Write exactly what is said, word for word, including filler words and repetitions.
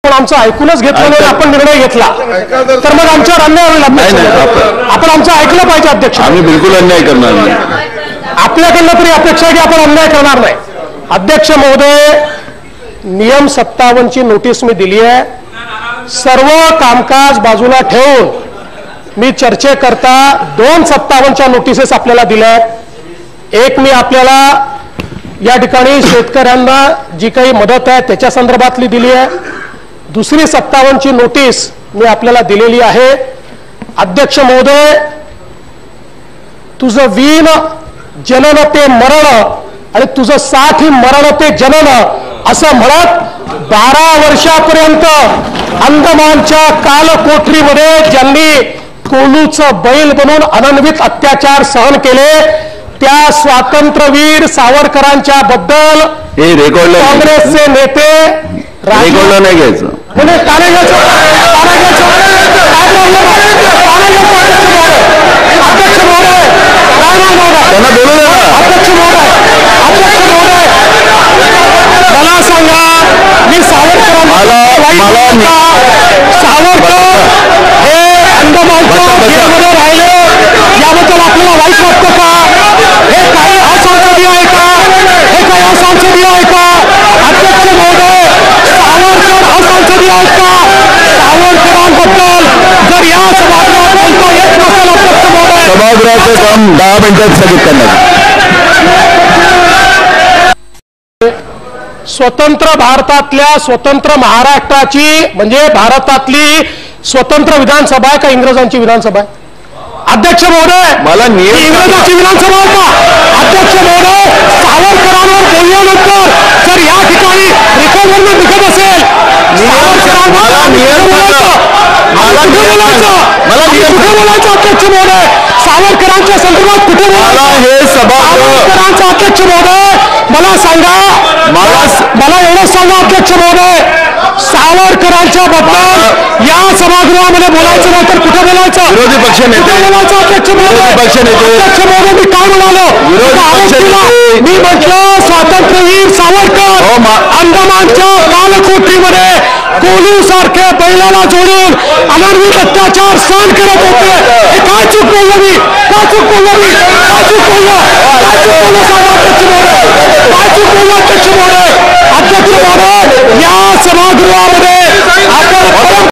आपण आमचं ऐकूनच घेतलं नाही, आपण निर्णय घेतला तर मग आमच्यावर अन्याय होईल. आपण आमचं ऐकलं पाहिजे अध्यक्ष. आम्ही बिलकुल अन्याय करणार नाही. आपल्याकडनं तरी अपेक्षा आहे की आपण अन्याय करणार नाही. अध्यक्ष महोदय, नियम सत्तावन्न ची नोटीस मी दिली आहे. सर्व कामकाज बाजूला ठेवून मी चर्चेकरता दोन सत्तावन्नच्या नोटिसेस आपल्याला दिल्या आहेत. एक मी आपल्याला या ठिकाणी शेतकऱ्यांना जी काही मदत आहे त्याच्या संदर्भातली दिली आहे. दुसरी सत्तावन्नची नोटीस मी आपल्याला दिलेली आहे. अध्यक्ष महोदय, तुझं वीण जनन ते मरण आणि तुझं साथ ही मरण ते जनन असं म्हणत बारा वर्षापर्यंत अंदमानच्या कालकोठरीमध्ये ज्यांनी कोलूचं बैल बनून अनन्वित अत्याचार सहन केले त्या स्वातंत्र्यवीर सावरकरांच्या बद्दल काँग्रेसचे नेते रेकॉर्डला नाही घ्यायचं म्हणजे काने घ्यायचं अध्यक्ष महोदय, त्यांना बोलू नका. अध्यक्ष महोदय, अध्यक्ष महोदय, मला सांगा, मी सावरकरांना सावरकर हे अंदमानच्या जेलमध्ये राहिले याबद्दल आपल्याला वाईट वाटतं का? हे काही असंसदीय आहे का? हे काही असंसदीय आहे का? अध्यक्ष महोदय, सावरकर असंसदीय आहेत का? सावरकरांबद्दल जर या सभागृहात बोलता येत नसेल अध्यक्ष महोदय, सभागृहाचं काम दहा मिनिटात स्थगित करण्यात. स्वतंत्र भारतातल्या स्वतंत्र महाराष्ट्राची म्हणजे भारतातली स्वतंत्र विधानसभा आहे का इंग्रजांची विधानसभा आहे? अध्यक्ष महोदय, मला इंग्रजांची विधानसभा आहे का? अध्यक्ष महोदय, सावरकरांवर बोलल्यानंतर जर या ठिकाणी रेकॉर्डवर निघत असेल अध्यक्ष महोदय, सावरकरांच्या संदर्भात कुठे बोलायचं हे सावरकरांचा अध्यक्ष महोदय मला सांगा, मला मला एवढंच सांगा अध्यक्ष महोदय, सावरकरांच्या बद्दल या सभागृहामध्ये बोलायचं नाही तर कुठे बोलायचं? विरोधी पक्ष नेते बोलायचं अध्यक्ष महोदय. पक्ष नेते अध्यक्ष महोदय, मी काय म्हणालो? मी म्हटलं स्वातंत्र्यवीर सावरकर अंदमानच्या कालकोठरीमध्ये कोलू सारखे बैलाला जोडून अनन्वित अत्याचार सहन करत होते. हे काय चूक बोललो मी? काय चूक बोललो मी? काय चूक बोललो? काय चूक बोललो सांगा अध्यक्ष महोदय? काय चूक बोललो अध्यक्ष महोदय? अध्यक्ष महोदय, या सभागृहामध्ये आपण